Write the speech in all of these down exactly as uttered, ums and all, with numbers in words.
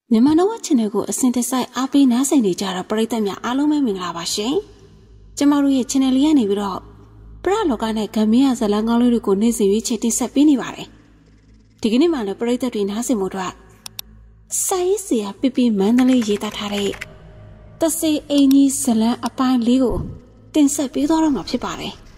မြန်မာနဝချန်နယ်ကိုအစင်တစိုက်အားပေးနားဆင်နေကြတာပရိသတ်များအားလုံးပဲမင်္ဂလာပါရှင်။ကျမတို့ရဲ့ channel လေးကနေပြီးတော့ပရလောကနဲ့ဂမ်မီယာဇလန်ကောင်းလေးတွေကိုနေ့စဉ်ရွေးချယ်တင်ဆက်ပေးနေပါတယ်။ဒီကနေ့မှလည်းပရိသတ်တွေနားဆင်ဖို့အတွက်စာရေးဆရာပြပြမန္တလေးရေးသားထားတဲ့တဆေအင်ကြီးဇလန်အပိုင်းလေးကိုတင်ဆက်ပေးသွားတော့မှာဖြစ်ပါတယ်။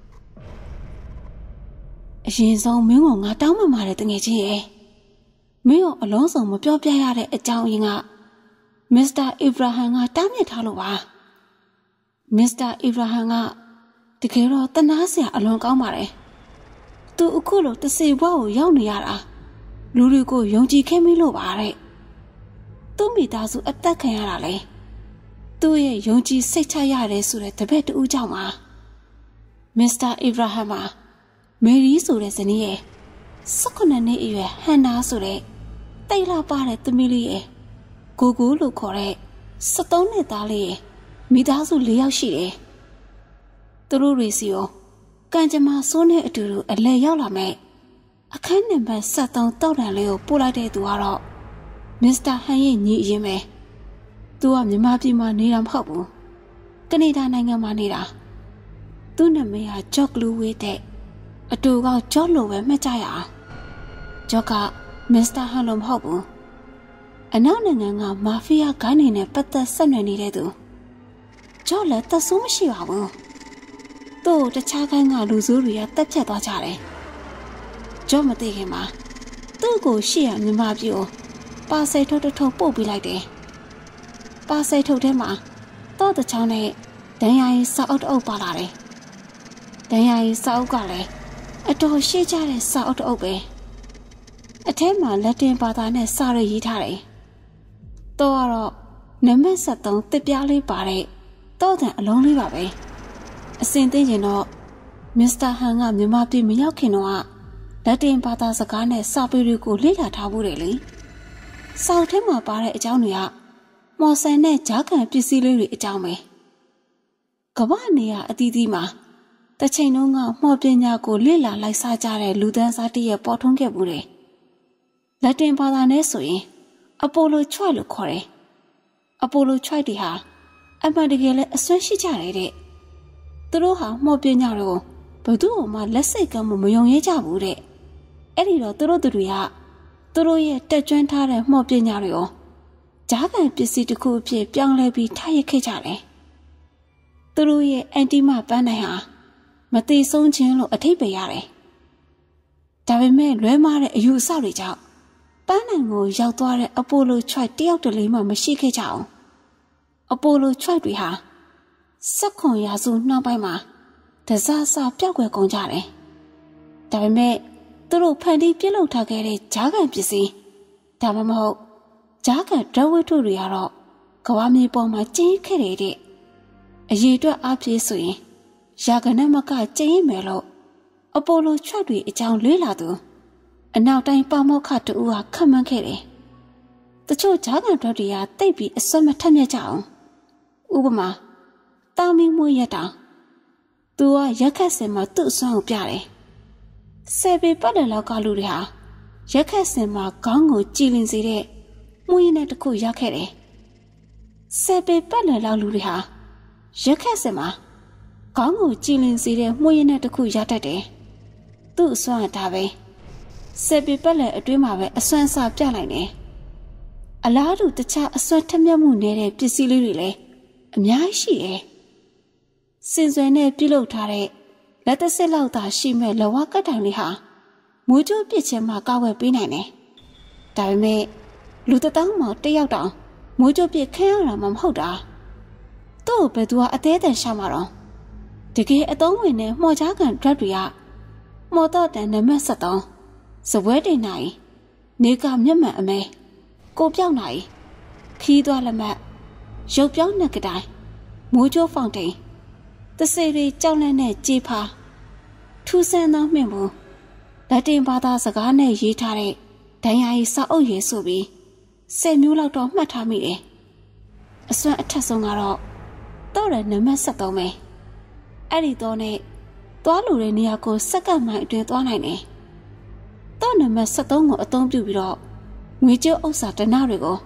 အရင်ဆုံးမင်းကငါတောင်းပန်ပါတယ်တငယ်ချင်းရဲ့မင်းတို့အလုံးစုံမပြောပြရတဲ့အကြောင်းရင်းကမစ္စတာအီဗရာဟမ်ကတားမြစ်ထားလို့ပါမစ္စတာအီဗရာဟမ်ကတကယ်တော့တနာစရာအလွန်ကောင်းပါတယ်သူအခုလိုတစေဘွားကိုရောက်နေရတာလူတွေကိုယုံကြည်ခဲ့မိလို့ပါတဲ့သူ့မိသားစုအသက်ခံရတာလေသူ့ရဲ့ယုံကြည်စိတ်ချရတယ်ဆိုတဲ့တပည့်တူကြောင့်ပါမစ္စတာအီဗရာဟမ်မှာမေရီဆိုတဲ့ဇနီးရဲ့၁၉နှစ်အရွယ်ဟန်နာဆိုတဲ့တိတ်လာပါတဲ့သမီးလေးရဲ့ကိုကိုလို့ခေါ်တဲ့၁၃နှစ်သားလေးရဲ့မိသားစု၄ယောက်ရှိတယ်။သူတို့တွေစီရောကံကြမ္မာစိုးနဲ့အတူတူအလဲရောက်လာမဲ့အခန်းနံပါတ်၁၃တောက်တန်လေးကိုပို့လိုက်တဲ့သူကတော့မစ္စတာဟန်ရဲ့ညီအရင်ပဲ။သူကမြန်မာပြည်မှာနေတာမဟုတ်ဘူး။ကနေဒါနိုင်ငံမှာနေတာ။သူ့နာမည်ကဂျော့ကလူဝေးတဲ့အတူကဂျော့လိုပဲမှတ်ကြရအောင်။ဂျော့ကမစ္စတာဟန်လိုမဟုတ်ဘူးအနောက်နိုင်ငံကမာဖီးယားဂိုင်းနေနဲ့ပတ်သက်ဆက်နွယ်နေတဲ့သူဂျော့လည်းသက်ဆိုးမရှိပါဘူးသူ့တခြားကိုင်းကလူဆိုးတွေကတက်ဖြတ်သွားကြတယ်ဂျော့မသိခင်မှာသူ့ကိုရှေ့ရမြန်မာပြည်ကိုပါဆယ်ထုတ်ထုတ်ပို့ပေးလိုက်တယ်ပါဆယ်ထုတ်ထဲမှာတော့တချောင်းနဲ့ဒဏ်ရာရီစာအုပ်တအုပ်ပါလာတယ်ဒဏ်ရာရီစာအုပ်ကလည်းအတော်ရှေ့ကျတဲ့စာအုပ်တအုပ်ပဲအထဲမှာလက်တင်ဘာသာနဲ့စာရရေးထားတယ်။တော့ကတော့နံပါတ်၁၃တစ်ပြားလေးပါတဲ့တော့တဲ့အလုံးလေးပါပဲ။အစင်သိရင်တော့မစ္စတာဟန်ကမြန်မာပြည်မရောက်ခင်တော့လက်တင်ဘာသာစကားနဲ့စာပေတွေကိုလေ့လာထားဖို့တယ်လေ။စာအုပ်ထဲမှာပါတဲ့အကြောင်းတွေကမော်ဆန်နဲ့ဂျာကန်ပစ္စည်းလေးတွေအကြောင်းပဲ။ကမ္ဘာနေရာအသီးသီးမှာတစ်ချိန်လုံးကမော်ပညာကိုလေ့လာလိုက်စားကြတဲ့လူသန်းစားတည်းရဲ့ပေါ်ထွန်းခဲ့မှုတွေလက်တင်ဘာသာနဲ့ဆိုရင်အပိုလိုချွိုက်လို့ခေါ်တယ်။အပိုလိုချွိုက်တွေဟာအမှန်တကယ်လည်းအစွမ်းရှိကြတယ်တဲ့။သူတို့ဟာမော်ပညာတွေကိုဘယ်သူမှလက်စိတ်ကမ်းမယုံရဲကြဘူးတဲ့။အဲ့ဒီတော့သူတို့သူတွေကသူတို့ရဲ့တက်ကျွမ်းထားတဲ့မော်ပညာတွေကိုဂျာကန်ပစ္စည်းတစ်ခုအဖြစ်ပြောင်းလဲပြီးထားရခဲ့ကြတယ်။သူတို့ရဲ့အန်တီမပန်းနိုင်ဟာမသိဆုံးခြင်းလို့အထိပ္ပယ်ရတယ်။ဒါပေမဲ့လွဲမားတဲ့အယူအဆတွေကြောင့်ပန်းနိုင်ကိုရောက်သွားတဲ့အပိုလိုချွိုက်တယောက်တလေမှမရှိခဲ့ကြအောင်အပိုလိုချွိုက်တွေဟာစက်ခွန်ရာစုနှောင်းပိုင်းမှာတစားစားပျောက်ကွယ်ကုန်ကြတယ်။ဒါပေမဲ့သူတို့ဖန်တီးပြုလုပ်ထားခဲ့တဲ့ဂျာကန်ပစ္စည်းဒါမှမဟုတ်ဂျာကန်ဒရဝိထုတွေကတော့ကဘာမြေပေါ်မှာကျင်းခဲ့တဲ့အရေးအတွက်အပြည့်ဆိုရင်ရာဂနမကကျင်းမယ်လို့အပိုလိုချွိုက်တွေအကြောင်းလေးလာသူအနောက်တိုင်းပမောက္ခတူဟာခန့်မှန်းခဲ့တယ်။တချို့ဂျာကန်တွေတွေကတိတ်ပြီးအစွမ်းမထက်မြက်ကြအောင်။ဥပမာတာမီမွေးရတောင်သူကရက်ခတ်စင်မှာသူ့အစွမ်းကိုပြတယ်။ဆယ်ပေပတ်လည်လောက်ကလူတွေဟာရက်ခတ်စင်မှာခေါင်းကိုကြည်လင်စေတဲ့မွေးနဲ့တစ်ခုရခဲ့တယ်။ဆယ်ပေပတ်လည်လောက်လူတွေဟာရက်ခတ်စင်မှာခေါင်းကိုကြည်လင်စေတဲ့မွေးနဲ့တစ်ခုရတတ်တယ်။သူ့အစွမ်းကဒါပဲ။ဆယ်ပေပတ်လည်းအတွင်းမှာပဲအစွမ်းအစပြလိုက်တယ်။အလားတူတခြားအစွမ်းထက်မြက်မှုနေတဲ့ပစ္စည်းလေးတွေလည်းအများကြီးရှိတယ်။စင်စွယ်နဲ့ပြုလုပ်ထားတဲ့လက်သက်စစ်လောက်သာရှိမဲ့လဝကတ်တိုင်လေးဟာမွေးကြိုးပစ်ခြင်းမှာကောက်ဝဲပေးနိုင်တယ်။ဒါပေမဲ့လူတသောင်းမှတယောက်တောင်မွေးကြိုးပစ်ခင်းရတာမှမဟုတ်တာ။သူ့ဘယ်သူကအသေးအံရှာမှာတော့တကယ်အသုံးဝင်တဲ့မှော်ကြားကန်ဒရက်တွေကမှော်တော့တန်နံပါတ်၁၃စပွဲတင်နိုင်နေကမျက်မှန်အမဲကိုပြောင်းနိုင်ခီးသွားလက်မှတ်ရုပ်ပြောင်းနှက်ကတိုင်မိုးကြိုးဖောင်တိန်တစေရီကြောက်လန့်နဲ့ကြေးဖာထူးဆန်းသောမြင့်ဘူးလက်တင်ဘာသာစကားနဲ့ရေးထားတဲ့ဒဏ်ရာရီစာအုပ်ရေးဆိုပြီးဆယ်မျိုးလောက်တော့မှတ်ထားမိတယ်အစွမ်းအထက်ဆုံးကတော့တော့တဲ့နံပါတ်၁၃ပဲအဲ့ဒီတော့နဲ့သွားလို့တဲ့နေရာကိုစက္ကန့်မိုင်အတွင်းသွားနိုင်တယ်တော့နံပါတ်၁၃ကိုအသုံးပြုပြီးတော့ငွေကြေးဥစ္စာတနတွေကို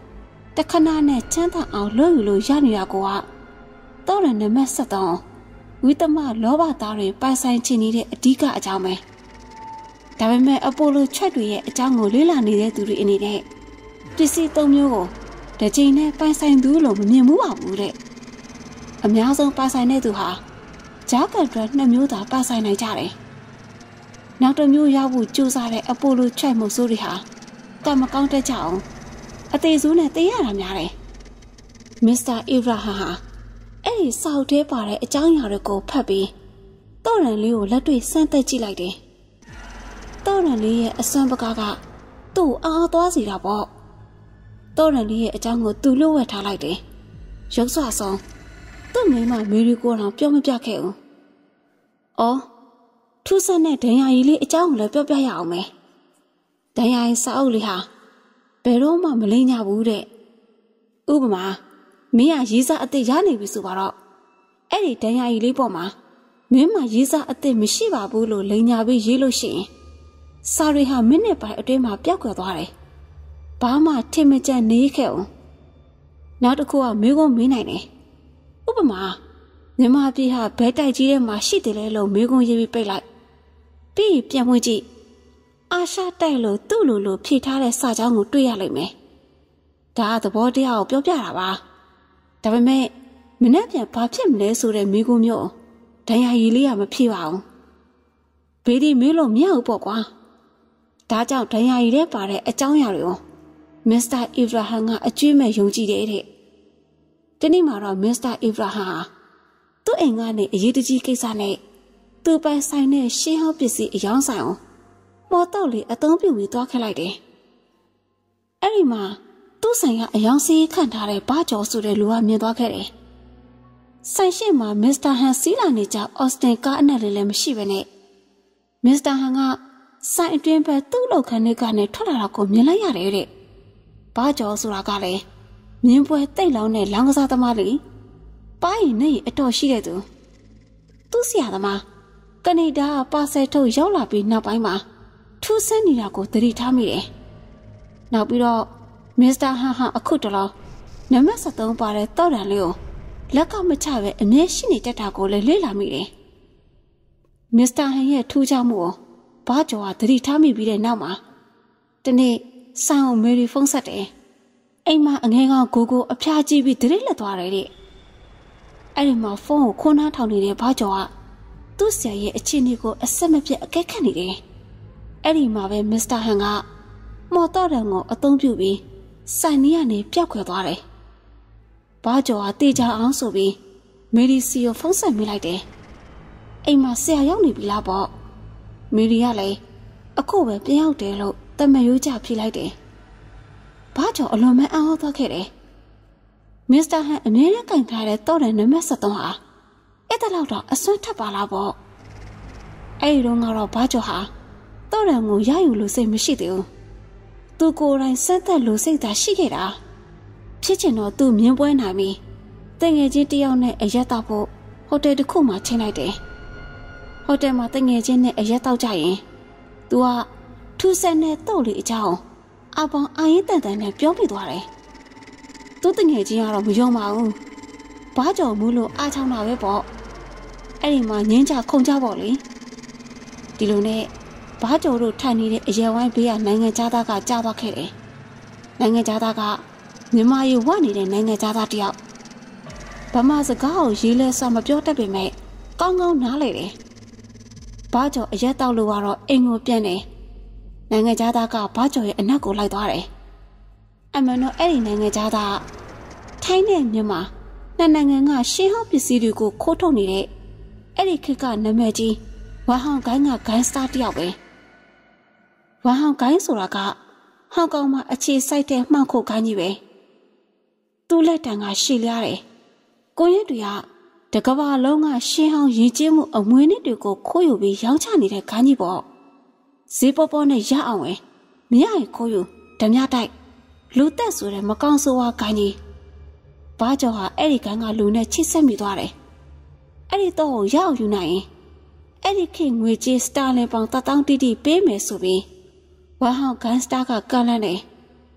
တခဏနဲ့ချမ်းသာအောင်လွတ်ယူလို့ရနေတာကတော့ရနံပါတ်73ဝိသမလောဘသားတွေပိုင်ဆိုင်ချင်နေတဲ့အဓိကအကြောင်းပဲဒါပေမဲ့အပိုလိုချက်တွေရဲ့အကြောင်းကိုလေ့လာနေတဲ့သူတွေအနေနဲ့ပစ္စည်းသုံးမျိုးကိုတစ်ချိန်နဲ့ပိုင်ဆိုင်သူလို့မမြင်မှုပါဘူးတဲ့အများဆုံးပိုင်ဆိုင်တဲ့သူဟာဂျာကန်အတွက်နှစ်မျိုးသာပိုင်ဆိုင်နိုင်ကြတယ်နောက်တစ်မျိုးရောက်ဖို့ကြိုးစားတဲ့အပိုလိုချက်မှုစိုးတွေဟာကံမကောင်းတတ်ကြအောင်အသေးစိုးနဲ့တေးရတာများတယ်မစ္စတာအီဗရာဟမ်ဟာအဲ့ဒီစောက်သေးပါတဲ့အကြောင်းအရာတွေကိုဖတ်ပြီးတောရန်လေးကိုလက်တွေ့စမ်းသပ်ကြည့်လိုက်တယ်တောရန်လေးရဲ့အစွမ်းပကားကသူ့အားသွားစီတာပေါ့တောရန်လေးရဲ့အကြောင်းကိုသူ့လို့ဝက်ထားလိုက်တယ်ရုပ်စွာဆုံးသူ့မိမမေရီကိုတော့ပြောမပြခဲ့ဘူးအော်ထူးဆန်းတဲ့ဒဏ်ရာရီလေးအကြောင်းကိုလည်းပြောပြရအောင်မယ်ဒဏ်ရာရီစာအုပ်လေးဟာဘယ်တော့မှမလိမ့်ညဘူးတဲ့ဥပမာမင်းကရေးစားအစ်စ်ရနေပြီဆိုတော့အဲ့ဒီဒဏ်ရာရီလေးပေါ်မှာမင်းမှရေးစားအစ်စ်မရှိပါဘူးလို့လိန်ညာပြီးရေးလို့ရှိရင်စာရီဟာမိနစ်ပိုင်းအတွင်းမှာပျောက်ကွယ်သွားတယ်ဘာမှထင်မကျန်နေခဲ့အောင်နောက်တစ်ခုကမိကုန်းမင်းနိုင်တယ်ဥပမာမြန်မာပြည်ဟာဘဲတိုက်ကြီးထဲမှာရှိတယ်လေလို့မိကုန်းရေးပြီးပိတ်လိုက်ပြီးပြန်ဝင်ကြည့်အာရှတိုက်လို့သူ့လိုလိုဖြည့်ထားတဲ့စာကြောင်းကိုတွေ့ရလိမ့်မယ်ဒါကသဘောတရားကိုပြောပြတာပါဒါပေမဲ့မနေ့ပြန်ဘာဖြစ်မလဲဆိုတဲ့မိကုန်းမျိုးဒဏ်ရာရည်လေးကမဖြည့်ပါဘူးဘေးဒီမေးလို့မရဘူးပေါ့ကွာဒါကြောင့်ဒဏ်ရာရည်ထဲပါတဲ့အကြောင်းအရာတွေကိုမစ္စတာအီဗရာဟမ်ကအကျွေးမဲ့ယုံကြည်တယ်တဲ့ဒီနေ့မှာတော့မစ္စတာအီဗရာဟမ်ဟာသူ့အိမ်ကနေအရေးတကြီးကိစ္စနဲ့သူပိုင်ဆိုင်တဲ့ရှင်းဟောင်းပစ္စည်းအယောင်းဆိုင်အောင်မော်တော့လေးအသုံးပြုပြီးသွားခဲ့လိုက်တယ်အဲ့ဒီမှာသူ့ဆိုင်ကအယောင်စီးခန့်ထားတဲ့ဘာကျော်ဆိုတဲ့လူကမြင်သွားခဲ့တယ်။ဆိုင်ရှိမှာမစ္စတာဟန်စီးလာနေကြအော်စတင်ကားအနက်လေးလည်းမရှိပဲနဲ့မစ္စတာဟန်ကဆိုင်အတွင်းဘက်သူ့လောက်ခန်းထဲကနေထွက်လာတာကိုမြင်လိုက်ရတယ်တဲ့။ဘာကျော်ဆိုတာကလည်းမြင်းပွဲတိတ်လောင်းတဲ့လောင်းကစားသမားလေးပါရင်နဲ့အတော်ရှိတဲ့သူသူ့ဆရာသမားကနေဒါပါဆယ်ထုတ်ရောက်လာပြီးနောက်ပိုင်းမှာထူးဆန်းနေတာကိုသတိထားမိတယ်။နောက်ပြီးတော့မစ္စတာဟန်ဟာအခုတလောနံပါတ်73ပါတဲ့တောက်တန်လေးကိုလက်ကမချပဲအမြဲရှိနေတတ်တာကိုလည်းလေ့လာမိတယ်။မစ္စတာဟန်ရဲ့ထူးခြားမှုကိုဘာကျော်ကသတိထားမိပြီးတဲ့နောက်မှာတနေ့ဆိုင်အောင်မေရီဖုန်းဆက်တယ်။အိမ်မှာအငယ်ကောင်ကိုကိုအဖျားကြည့်ပြီးဒရိလက်သွားတယ်တဲ့။အဲ့ဒီမှာဖုန်းကိုခွန်းနှားထောင်နေတဲ့ဘာကျော်ကသူ့ဆရာရဲ့အခြေအနေကိုအဆက်မပြတ်အကဲခတ်နေတယ်။အဲ့ဒီမှာပဲမစ္စတာဟန်ကမော်တော်တန်ကိုအသုံးပြုပြီးဆိုင်နီးကနေပျောက်ခွဲသွားတယ်။ဘာကျော်ဟာတေချာအောင်ဆိုပြီးမေရီစီကိုဖုန်းဆက်မိလိုက်တယ်။အိမ်မှာဆရာရောက်နေပြီလားပေါ့။မေရီကလည်းအခုပဲပြန်ရောက်တယ်လို့တမရိုးကြဖြေလိုက်တယ်။ဘာကျော်အလွန်မအံ့ဩသွားခဲ့တယ်။မစ္စတာဟန်အမြဲတမ်းကင်ထားတဲ့တောတဲ့နံပါတ်73ဟာအဲ့ဒါလောက်တော့အစွန်းထပ်ပါလားပေါ့။အဲ့ဒီတော့ကတော့ဘာကျော်ဟာတောတဲ့ကိုရယူလို့စိတ်မရှိသေးဘူး။သူကိုယ်တိုင်စက်သက်လို့စိတ်သာရှိခဲ့တာဖြစ်ချင်တော့သူမြင်ပွဲနိုင်ပြီတငယ်ချင်းတယောက်နဲ့အရက်တောက်ဖို့ဟိုတယ်တစ်ခုမှချင်းလိုက်တယ်ဟိုတယ်မှာတငယ်ချင်းနဲ့အရက်တောက်ကြရင်သူကထူးဆန်းတဲ့တုတ်လေးအကြောင်းအပေါင်းအရင်တန်တန်နဲ့ပြောပြသွားတယ်သူတငယ်ချင်းကတော့မယုံပါဘူးဘာကြောင့်မို့လို့အားချောင်းတာပဲပေါ့အဲ့ဒီမှာငင်းကြခုန်ကြပေါ့လေဒီလိုနဲ့ဘာကျော်တို့ထိုင်နေတဲ့အရဲဝိုင်းဘေးကနိုင်ငံသားကကြားသွားခဲ့တယ်။နိုင်ငံသားကမြန်မာရေဝနေတဲ့နိုင်ငံသားတယောက်ဗမာစကားကိုရေးလဲစမပြောတတ်ပေမဲ့ကောင်းကောင်းနားလေတယ်။ဘာကျော်အရက်တောက်လို့ကတော့အိမ်ကိုပြန်တယ်။နိုင်ငံသားကဘာကျော်ရဲ့အနက်ကိုလိုက်သွားတယ်။အမှန်တော့အဲ့ဒီနိုင်ငံသားထိုင်းနဲ့မြန်မာနှစ်နိုင်ငံကရှင်းဟောင်းပစ္စည်းတွေကိုခိုးထုတ်နေတဲ့အဲ့ဒီခေတ်ကနာမည်ကြီးဝမ်ဟောင်ကိုင်းကဂိုင်းစတာတယောက်ပဲဝမ်ဟောင်ကိုင်းဆိုတာကဟောင်ကောင်မှာအခြေစိုက်တဲ့မှောင်ခိုကိုင်းကြီးပဲသူ့လက်တံကရှည်လျားတယ်ကိုရက်တွေကတကဘာလုံးကရှင်းဟောင်းရည်ကျင်းမှုအမွေနှစ်တွေကိုခိုးယူပြီးရောင်းချနေတဲ့ကိုင်းကြီးပေါ့ဈေးပေါ်ပေါ်နဲ့ရအောင်ပဲမရရင်ခိုးယူဓမြတိုက်လူသက်ဆိုတဲ့မကောင်းဆိုးဝါးကိုင်းကြီးဘာကျော်ဟာအဲ့ဒီကိုင်းကလူနဲ့ချိတ်ဆက်မိသွားတယ်အဲ့ဒီတော့ရအောင်ယူနိုင်ရင်အဲ့ဒီခေငွေကြေးစတာလင်ပေါင်တထောင်တိတိပေးမယ်ဆိုပြီးဝမ်ဟောင်ဂန်စတာကကန့်လန့်တယ်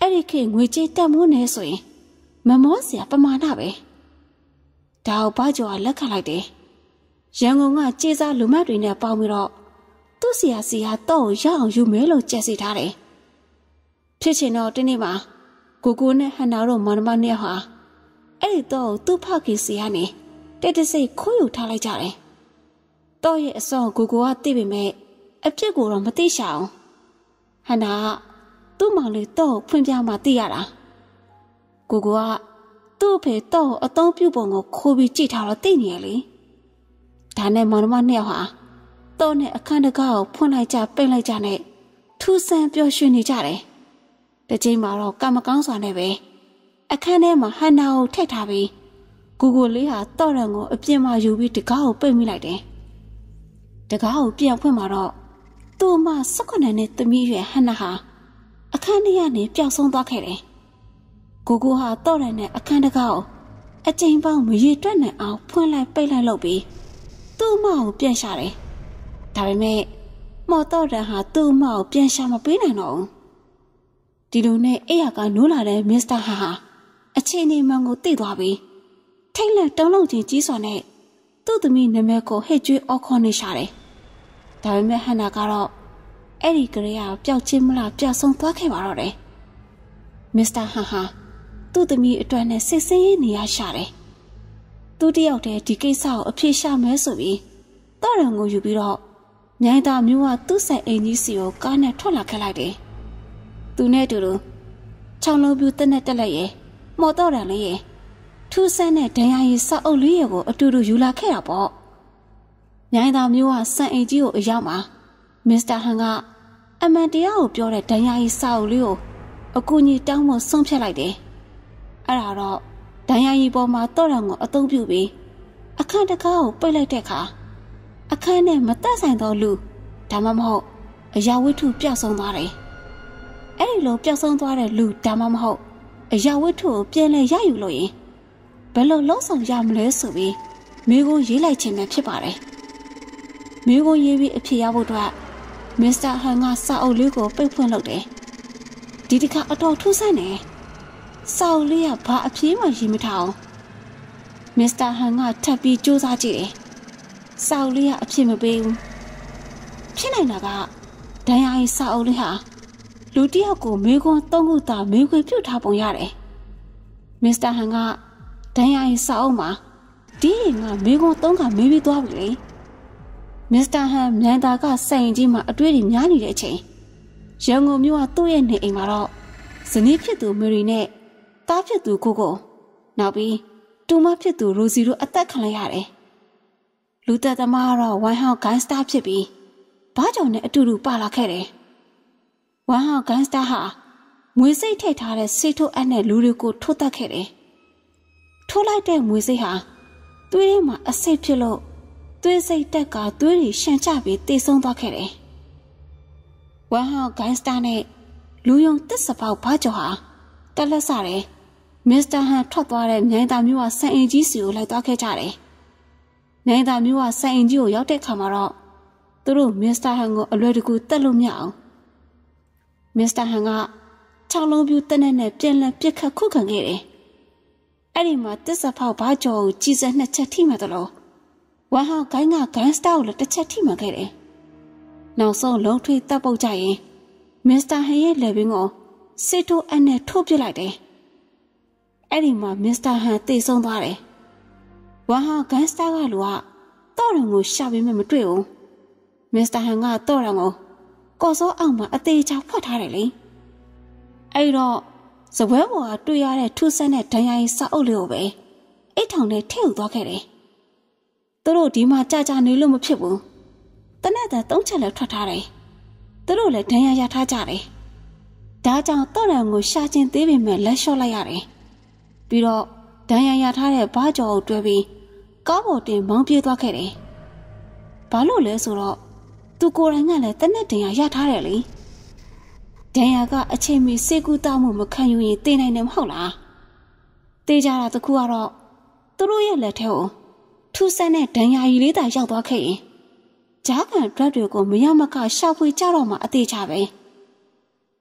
အဲ့ဒီခေတ်ငွေကြေးတက်မိုးနေဆိုရင်မမောစရာပမာဏပဲဒါကိုဘာကျော်ကလက်ခံလိုက်တယ်ရန်ကုန်ကကြေးစားလူမတ်တွေနဲ့ပေါင်းပြီးတော့သူ့ဆရာစီဟာတော့ရအောင်ယူမဲလို့ကြက်စီထားတယ်ဖြစ်ချင်တော့ဒီနေ့မှာကိုကိုနဲ့ဟန်နာတို့မောင်နှမနှစ်ယောက်ဟာအဲ့ဒီတော့သူ့ဖခင်စီကနေတက်တစိတ်ခိုးယူထားလိုက်ကြတယ်တော့ရဲ့အစောကိုကိုကသိပေမဲ့အဖြစ်ကိုတော့မသိရှာအောင်ဟန်နာကသူ့မောင်လေးတော့ဖွင့်ပြမှသိရတာကိုကိုကသူ့ဖေတော့အသုံးပြုပုံကိုခိုးပြီးကြည့်ထားတော့သိနေရလေဒါနဲ့မောင်နှမနှစ်ယောက်ဟာတော့နဲ့အခန်းတကားကိုဖွင့်လိုက်ကြပိတ်လိုက်ကြနဲ့ထူးဆန်းပျော်ရွှင်နေကြတယ်တစ်ချိန်မှာတော့ကံမကောင်းစွာနဲ့ပဲအခန်းထဲမှာဟန်နာကိုထည့်ထားပြီးကိုကိုလေးဟာတော့ရံကိုအပြင်မှာယူပြီးတကားကိုပိတ်မိလိုက်တယ်တကားကိုပြန်ဖွင့်မှာတော့သူ့မ၁၈နှစ်သမီးရွယ်ဟန်နာဟာအခန်းထဲကနေပျောက်ဆုံးသွားခဲ့တယ်ကိုကိုဟာတော့ရံနဲ့အခန်းတကားကိုအချိန်ပေါင်းမရေတွက်နိုင်အောင်ဖွင့်လိုက်ပိတ်လိုက်လုပ်ပြီးသူ့မကိုပြန်ရှာတယ်ဒါပေမဲ့မော်တော့ရံဟာသူ့မကိုပြန်ရှာမပေးနိုင်တော့ဘူးဒီလိုနဲ့အိယာကနိုးလာတဲ့မစ္စတာဟာဟာအချိန်နေမှန်ကိုသိသွားပြီးထိတ်လန့်တုံးလုံးချင်းကြီးစွာနဲ့သူ့သမီးနာမည်ကိုဟစ်ကြွေးအော်ခေါ်နေရှာတယ်ဒါပေမဲ့ဟန်နာကတော့အဲ့ဒီကလေးကပျောက်ချင်းမလားပျောက်ဆုံးသွားခဲ့ပါတော့တယ်မစ္စတာဟာဟာသူ့သမီးအတွက်နဲ့စစ်စင်းရေးနေရရှာတယ်သူတယောက်တည်းဒီကိစ္စကိုအဖြေရှာမဲဆိုပြီးတော့ရံကိုယူပြီးတော့မြိုင်သာမျိုးကသူ့ဆိုင်အိမ်ကြီးစီကိုကားနဲ့ထွက်လာခဲ့လိုက်တယ်သူနဲ့တူတူချောင်းလုံးပြူတက်နဲ့တက်လက်ရဲ့မော်တော့ရံလေးရဲ့ထူးဆန်းတဲ့ဒဏ်ရာရည်စောက်အုပ်လေးရဲ့ကိုအတူတူယူလာခဲ့တာပေါ့မြိုင်သာမျိုးကစံအိမ်ကြီးကိုအရောက်မှာမစ္စတာဟန်ကအမှန်တရားကိုပြောတဲ့ဒဏ်ရာရည်စောက်အုပ်လေးကိုအကူအညီတောင်းဖို့ဆုံးဖြတ်လိုက်တယ်အဲ့ဒါတော့ဒဏ်ရာရည်ပေါ်မှာတော့ရံကိုအသုံးပြုပြီးအခန်းတကားကိုပိတ်လိုက်တဲ့အခါအခန်းနဲ့မသက်ဆိုင်သောလူဒါမှမဟုတ်အရာဝတ္ထုပျောက်ဆုံးသွားတယ်အဲ့ဒီလိုပျောက်ဆုံးသွားတဲ့လူဒါမှမဟုတ်အရာဝတ္ထုကိုပြန်လဲရယူလို့ရင်ဘယ်လိုလုံးဆောင်ရမလဲဆိုပြီးမိကိုရေးလိုက်ခြင်းပဲဖြစ်ပါတယ်မိကိုရေးပြီးအဖြစ်ရဖို့အတွက်မစ္စတာဟန်ကစာအုပ်လေးကိုပိတ်ဖွင့်လုပ်တယ်ဒီတစ်ခါအတော်ထူးဆန်းတယ်စာအုပ်လေးကဘာအပြေးမှရေးမထားအောင်မစ္စတာဟန်ကထပ်ပြီးစူးစမ်းကြည့်တယ်စာအုပ်လေးကအဖြစ်မပေးဘူးဖြစ်နိုင်တာကဒဏ်ရာရည်စာအုပ်လေးဟာလူတစ်ယောက်ကိုမေခွန်းသုံးခုသာမေခွေပြုတ်ထားပုံရတယ်မစ္စတာဟန်ကဒဏ်ရာရည်စာအုပ်မှာဒီရင်ကမေခွန်းသုံးခါမေးပြီးသွားပြီလေမစ္စတာဟန်မြန်တာကစိုင်ကြီးမှာအတွေ့အကြုံများနေတဲ့အချိန်ရန်ကုန်မြို့ကသူ့ရဲ့နေအိမ်မှာတော့ဇနီးဖြစ်သူမေရီနဲ့တားဖြစ်သူကိုကိုနောက်ပြီးတူမဖြစ်သူရိုစီတို့အသက်ခံလိုက်ရတယ်လူသက်သမားကတော့ဝိုင်းဟောင်းဂိုင်းစတာဖြစ်ပြီးဘာကြောင့်လဲအတူတူပါလာခဲ့တယ်ဝိုင်းဟောင်းဂိုင်းစတာဟာမွေစိတ်ထိတ်ထားတဲ့ဆေးထိုးအပ်နဲ့လူတွေကိုထိုးတက်ခဲ့တယ်ထိုးလိုက်တဲ့မွေစိတ်ဟာသွေးထဲမှာအဆိပ်ဖြစ်လို့သွေးစိတ်တက်ကသွေးတွေရှန်ချပြီးတေဆုံးသွားခဲ့တယ်ဝိုင်းဟောင်းဂိုင်းစတာနဲ့လူယုံတစ်စပေါက်ဘာကြောင့်ဟာတက်လက်စားတယ်မစ္စတာဟန်ထွက်သွားတဲ့မြိုင်သာမျိုးကစံအင်ကြီးစီကိုလိုက်သွားခဲ့ကြတယ်မြိုင်သာမျိုးကစံအင်ကြီးကိုရောက်တဲ့ခါမှာတော့သူတို့မစ္စတာဟန်ကိုအလွယ်တကူတက်လို့မရအောင်မစ္စတာဟန်ကချောင်းလုံးပြူတက်နဲ့နဲ့ပြန်လည်ပြစ်ခတ်ခုခံခဲ့တယ်အဲ့ဒီမှာတစ်စဖောက်ဘာကြောကိုကြီးစက်နှစ်ချက်ထိမှတယ်လို့ဝမ်ဟောင်းဂိုင်းကဂိုင်းစတာကိုလည်းတစ်ချက်ထိမှခဲ့တယ်နောက်ဆုံးလုံးထွေးတပ်ပုတ်ကြရင်မစ္စတာဟန်ရဲ့လက်ပင်ကိုစစ်ထိုးအနဲ့ထိုးပစ်လိုက်တယ်အဲ့ဒီမှာမစ္စတာဟန်တေဆုံးသွားတယ်ဝမ်ဟောင်းဂိုင်းစတာကလူကတော့ရံကိုရှာပေးမှမတွေ့ဘူးမစ္စတာဟန်ကတော့ရံကိုကော်စောအောက်မှာအသေးချာဖွက်ထားတယ်လေအဲ့တော့စပွဲပေါ်ကတွေ့ရတဲ့ထူးဆန်းတဲ့ဒဏ်ရာရည်စာအုပ်လေးကိုပဲအိတ်ထောင်ထဲထည့်ယူသွားခဲ့တယ်သူတို့ဒီမှာကြာကြာနေလို့မဖြစ်ဘူးတနက်တည်းသုံးချက်လည်းထွက်ထားတယ်သူတို့လည်းဒဏ်ရာရထားကြတယ်ဒါကြောင့်တော့ရံကိုရှာချင်းသေးပေမဲ့လက်လျှော့လိုက်ရတယ်ပြီးတော့ဒဏ်ရာရထားတဲ့ဘားကြော်ကိုတွဲပြီးကားပေါ်တင်မောင်းပြေးသွားခဲ့တယ်ဘာလို့လဲဆိုတော့သူကိုယ်တိုင်ကလည်းတနက်ဒဏ်ရာရထားတယ်လေဒဏ်ရာကအချိန်မီစေကူတောက်မှုမခံယူရင်တေးနိုင်တယ်မဟုတ်လားတေးကြတာတခုကတော့သူတို့ရဲ့လက်ထဲကိုထူးဆန်းတဲ့ဒဏ်ရာရည်လေးသာရောက်သွားခဲ့ရင်ဂျားကန်ဒရက်တွေကိုမရမကရှောက်ဖွေကြတော့မှအသေးချပဲ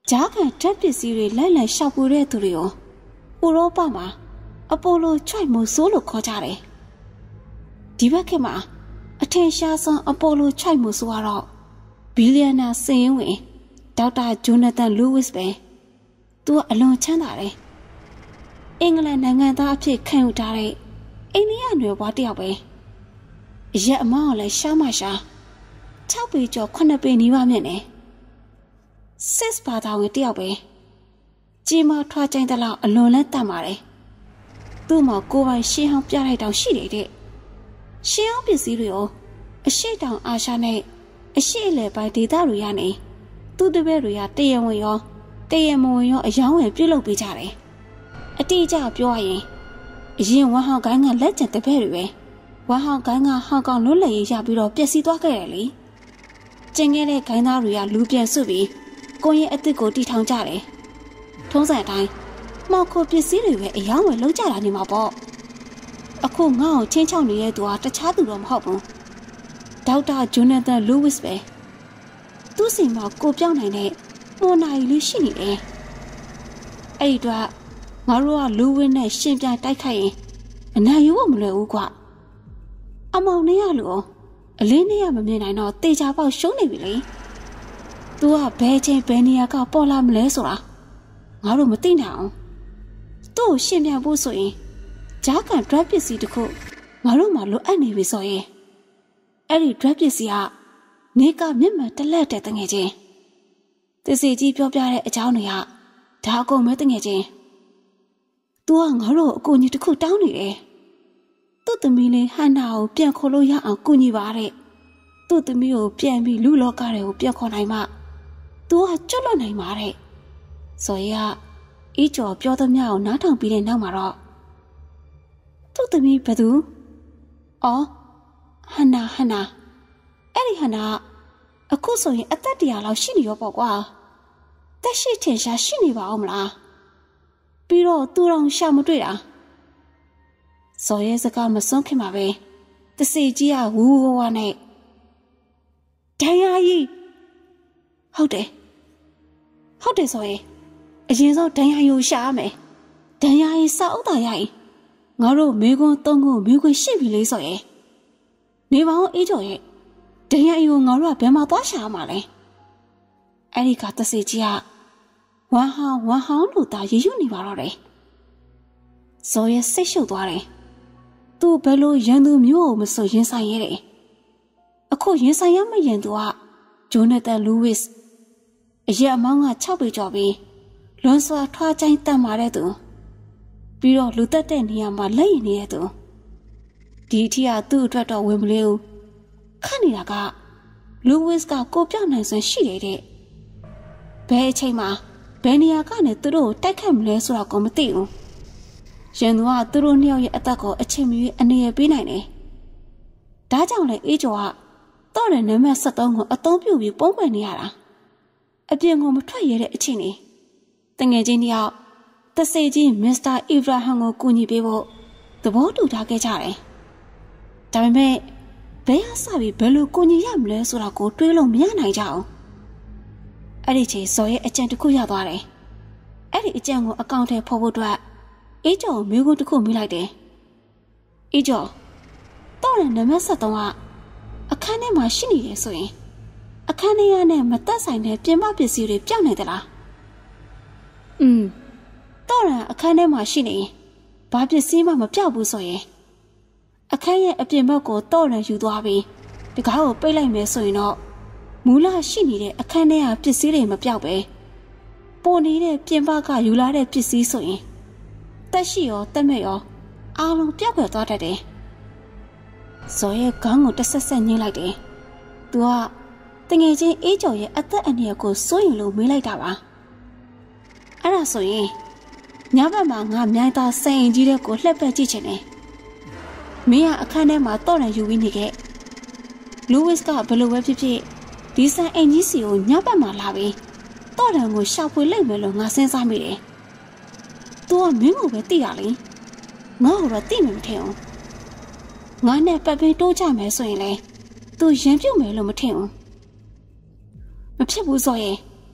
ကြားခံဓာတ်ပစ္စည်းတွေလိုက်လံရှောက်ပူတဲ့သူတွေကိုဥရောပမှာအပိုလိုချွိုက်မိုဆိုးလို့ခေါ်ကြတယ်ဒီဘက်ခေတ်မှာအထင်ရှားဆုံးအပိုလိုချွိုက်မိုဆိုးကတော့ဘီလီယံနာစင်ရင်ဝင်ဒေါက်တာဂျိုနာသန်လူးဝစ်ပဲသူကအလွန်ချမ်းသာတယ်အင်္ဂလန်နိုင်ငံသားအဖြစ်ခံယူထားတဲ့အိန္ဒိယနွယ်ဘွားတစ်ယောက်ပဲရက်အမောင်းလည်းရှားမရှာ၆ပေကျော်ခုနှစ်ပေနီးပါးမြင့်နေစစ်ဘာသာဝင်တစ်ယောက်ပဲကြီးမားထွားကျိုင်းတဲ့လောက်အလွန်လဲတတ်ပါတယ်သူ့မှာကိုယ်ပိုင်ရှင်းအောင်ပြလိုက်တောင်ရှိတယ်တဲ့ရှင်းအောင်ပစ္စည်းတွေကိုအရှိတောင်အာရှနဲ့အရှိအလယ်ပိုင်းဒေသတွေရနေသူ့တပည့်တွေကတရဝင်ရောတရမဝင်ရောအယောင်းဝယ်ပြုတ်လုပ်ပေးကြတယ်အတိအကျပြောရရင်အရင်ဝမ်ဟောင်ကိုင်းကလက်ကျန်တပည့်တွေပဲဝမ်ဟောင်ကိုင်းကဟောင်ကောင်လွတ်လပ်ရေးရပြီးတော့ပျက်စီးသွားခဲ့တယ်လေကျင်ခဲ့တဲ့ဂိုင်းသားတွေကလူပြန်စုပြီးကိုရင်အစ်စ်ကိုတီထောင်ကြတယ်ထုံးစံအတိုင်းမော်ခိုပစ္စည်းတွေပဲအယောင်းဝယ်လုပ်ကြတာနေမှာပေါ့အခုငါ့ကိုချင်းချောက်နေတဲ့သူကတခြားသူတော့မဟုတ်ဘူးဒေါက်တာဂျိုနာသန်လူးဝစ်ပဲသူ့စီမှာကိုပြောင်းနိုင်တဲ့မိုနာရီလေးရှိနေတယ်အဲ့ဒီတော့ငါတို့ကလူးဝင်းနဲ့ရှင်ပြန်တိုက်ခိုက်ရင်အနိုင်ယူဖို့မလွယ်ဘူးကွအမောင်နေရလို့အလေးနေရမမြင်နိုင်တော့တေချာပေါက်ရှုံးနေပြီလေသူကဘယ်ချင်းဘယ်နေရာကပေါ်လာမလဲဆိုတာငါတို့မသိနိုင်အောင်သူ့ကိုရှင်ပြန်ဖို့ဆိုရင်ဂျာကန်ဒရက်ပစ္စည်းတစ်ခုငါတို့မှလိုအပ်နေပြီဆိုရင်အဲ့ဒီဒရက်ပစ္စည်းကနေကမျက်မှန်တလက်တဲ့တငယ်ချင်းတစီကြီးပြောပြတဲ့အကြောင်းတွေကဒါအကုန်ပဲတငယ်ချင်းသူကငါတို့အကူအညီတစ်ခုတောင်းနေတယ်သူ့သမီးလေးဟန်နာကိုပြန်ခေါ်လို့ရအောင်ကူညီပါတဲ့သူ့သမီးကိုပြန်ပြီးလူလောကတွေကိုပြန်ခေါ်နိုင်မှသူကကျွတ်လွတ်နိုင်ပါတဲ့ဆိုရအေးကျော်ပြောသမျှကိုနားထောင်ပြီးတဲ့နောက်မှာတော့သူ့သမီးဘယ်သူအော်ဟန်နာဟန်နာအဲ့ဒီဟန်နာအခုဆိုရင်အသက်တရာလောက်ရှိနေရောပေါ့ကွာတက်ရှိထင်ရှားရှိနေပါအောင်မလားပြီးတော့သူတော်ရှာမတွေ့တာစော်ရဲစကားမစွန့်ခင်ပါပဲတစီကြီးကဝူဝဝနဲ့ဒိုင်ယာကြီးဟုတ်တယ်ဟုတ်တယ်ဆိုရင်အရင်ဆုံးဒိုင်ယာကြီးကိုရှာရမယ်ဒိုင်ယာကြီးစောက်ဥတာရရင်ငါတို့မေကွန်းသုံးခုမေကွန်းရှိပြီလေဆိုရင်နေပါဦးအေးကျော်ရဲ့ဒိုင်ယာကြီးကိုငါတို့ကဘယ်မှာသွားရှာရမှာလဲအဲ့ဒီကတစီကြီးကဝမ်ဟောင်းဝမ်ဟောင်းလို့သာရည်ရွနေပါတော့တယ်ဇော်ရဲ့စိတ်ရှုပ်သွားတယ်သူဘယ်လိုရန်သူမျိုးကိုမဆိုရင်ဆိုင်ရဲတယ်အခုရင်ဆိုင်ရမယ့်ရန်သူကဂျိုနာသန်လူးဝစ်အရက်အမောင်းက၆ပေကျော်ပြီးလွန်စွာထွားချိုင်းတတ်မာတဲ့သူပြီးတော့လူသက်တဲ့နေရာမှာလက်ရည်နေတဲ့သူဒီအထီးကသူ့အတွက်တော့ဝင်မလေးဘူးခတ်နေတာကလူးဝစ်ကကိုပြောင်းနိုင်စွမ်းရှိနေတဲ့ဘယ်အချိန်မှာဘယ်နေရာကနေသူတို့ကိုတိုက်ခတ်မလဲဆိုတာကိုမသိဘူးရန်သူကသူတို့နှစ်ယောက်ရဲ့အသက်ကိုအချိန်မီအနေရပေးနိုင်တယ်ဒါကြောင့်လေအေးကျော်ကတော့တဲ့နံပါတ်၁၃ကိုအသုံးပြုပြီးပုံပွင့်နေရတာအပြင်ကိုမထွက်ရတဲ့အချိန်နေတငယ်ချင်းတယောက်တဆေကြီးမစ္စတာအီဗရာဟမ်ကိုကူညီပေးဖို့သဘောတူထားခဲ့ကြတယ်ဒါပေမဲ့ဘယ်ဟာစပြီးဘယ်လိုကူညီရမလဲဆိုတာကိုတွေးလို့မရနိုင်ကြအောင်အဲ့ဒီချိန်ဇော်ရဲ့အကြံတစ်ခုရသွားတယ်အဲ့ဒီအကြံကိုအကောင့်ထဲဖော်ဖို့အတွက်အေးကျော်ကိုမျိုးကုန်းတစ်ခုမိလိုက်တယ်အေးကျော်တော့တဲ့နံပါတ်၁၃ကအခန်းထဲမှာရှိနေတယ်ဆိုရင်အခန်းထဲရနဲ့မသက်ဆိုင်တဲ့ပြင်ပပစ္စည်းတွေပြောင်းနေသလားอืมတော့တဲ့အခန်းထဲမှာရှိနေရင်ဘာပစ္စည်းမှမပြောက်ဘူးဆိုရင်အခန်းရဲ့အပြင်ဘက်ကိုတော့တဲ့ယူသွားပြီးတကားကိုပိတ်လိုက်မယ်ဆိုရင်တော့မူလရှိနေတဲ့အခန်းထဲကပစ္စည်းတွေမပြောက်ပဲပေါ်နေတဲ့ပြင်ပကယူလာတဲ့ပစ္စည်းဆိုရင်တက်ရှိရောတက်မဲ့ရောအားလုံးပြောက်ွယ်သွားတတ်တယ်ဇော်ရဲ့ခေါင်းကိုတဆက်ဆက်ညှိလိုက်တယ်သူကတငယ်ချင်းအေးကျော်ရဲ့အသက်အန္တရာယ်ကိုစိုးရင်လို့မေးလိုက်တာပါအဲ့ဒါဆိုရင်ညဘက်မှာငါမြိုင်သားစိန်အင်ကြီးတဲ့ကိုလှက်ပက်ကြည့်ချင်တယ်မင်းကအခန်းထဲမှာတော့တယ်ယူပြီးနေခဲ့လူးဝစ်ကဘယ်လိုပဲဖြစ်ဖြစ်ဒီဆန်အင်ကြီးစီကိုညဘက်မှာလာပြီးတော့တယ်ကိုရှောက်ဖွေလိုက်မယ်လို့ငါစဉ်းစားမိတယ်သူကမင်းကိုပဲသိရလေငါ့ကိုတော့သိမှမထင်ဘူးငါနဲ့ပတ်ပင်းတိုးကြမယ်ဆိုရင်လေသူရန်ပြုတ်မယ်လို့မထင်ဘူးမဖြစ်ဘူးဆိုရင်